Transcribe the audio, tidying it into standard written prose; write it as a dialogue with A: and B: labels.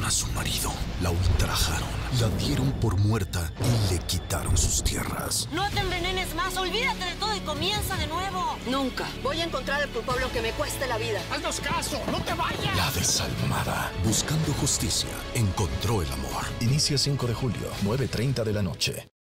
A: a su marido, la ultrajaron, la dieron por muerta y le quitaron sus tierras.
B: No te envenenes más, olvídate de todo y comienza de nuevo.
C: Nunca voy a encontrar al culpable aunque me cueste la vida.
D: ¡Haznos caso! ¡No te vayas!
A: La desalmada, buscando justicia, encontró el amor.
E: Inicia 5 de julio, 9:30 de la noche.